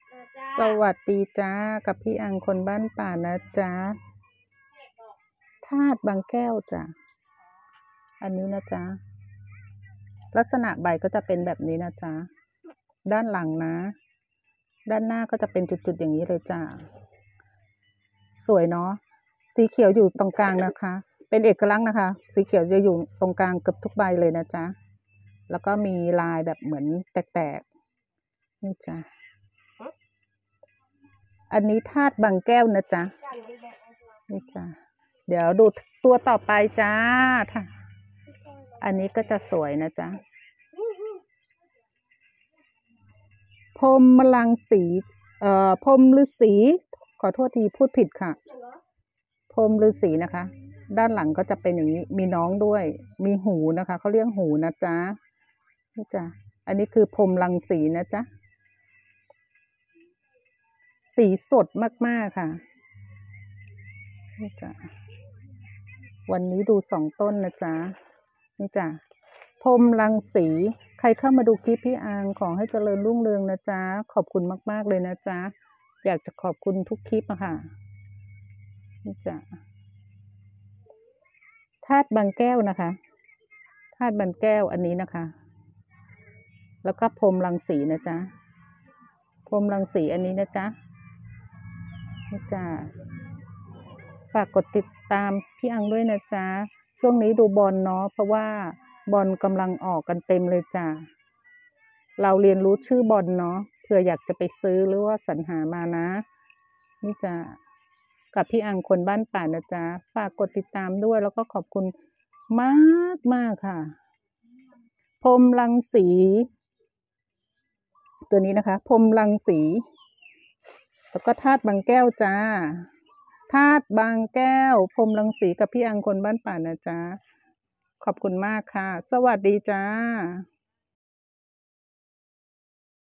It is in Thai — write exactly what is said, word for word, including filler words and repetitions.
สวัสดีจ้ากับพี่อังคนบ้านป่านะจ๊ะธาตุบางแก้วจ้ะอันนี้นะจ๊ะลักษณะใบก็จะเป็นแบบนี้นะจ๊ะด้านหลังนะด้านหน้าก็จะเป็นจุดๆอย่างนี้เลยจ้ะสวยเนาะสีเขียวอยู่ตรงกลางนะคะเป็นเอกลักษณ์นะคะสีเขียวจะอยู่ตรงกลางเกือบทุกใบเลยนะจ๊ะแล้วก็มีลายแบบเหมือนแตกๆนี่จ้ะอันนี้ธาตุบางแก้วนะจ๊ะนี่จ้ะเดี๋ยวดูตัวต่อไปจ้าอันนี้ก็จะสวยนะจ๊ะพรหมลังสีเอ่อพรหมฤาษีขอโทษทีพูดผิดค่ะพรหมฤาษีนะคะด้านหลังก็จะเป็นอย่างนี้มีน้องด้วยมีหูนะคะเขาเรียกหูนะจ๊ะนี่จ้ะอันนี้คือพรหมลังสีนะจ๊ะสีสดมากๆค่ะนี่จ้ะวันนี้ดูสองต้นนะจ๊ะนี่จ้ะพรหมรังสีใครเข้ามาดูคลิปพี่อังขอให้เจริญรุ่งเรืองนะจ๊ะขอบคุณมากๆเลยนะจ๊ะอยากจะขอบคุณทุกคลิปอะค่ะนี่จ้ะธาตุบางแก้วนะคะธาตุบางแก้วอันนี้นะคะแล้วก็พรหมรังสีนะจ๊ะพรหมรังสีอันนี้นะจ๊ะนี่จ้ะฝากกดติดตามพี่อังด้วยนะจ๊ะช่วงนี้ดูบอลเนาะเพราะว่าบอลกำลังออกกันเต็มเลยจ้ะเราเรียนรู้ชื่อบอลเนาะเผื่ออยากจะไปซื้อหรือว่าสรรหามานะนี่จ้ะกับพี่อังคนบ้านป่านะจ๊ะฝากกดติดตามด้วยแล้วก็ขอบคุณมากมากค่ะพรหมรังสีตัวนี้นะคะพรหมรังสีแล้วก็ธาตุบางแก้วจ้าธาตุบางแก้วพรหมรังสีกับพี่อังคนบ้านป่านะจ๊ะขอบคุณมากค่ะสวัสดีจ้า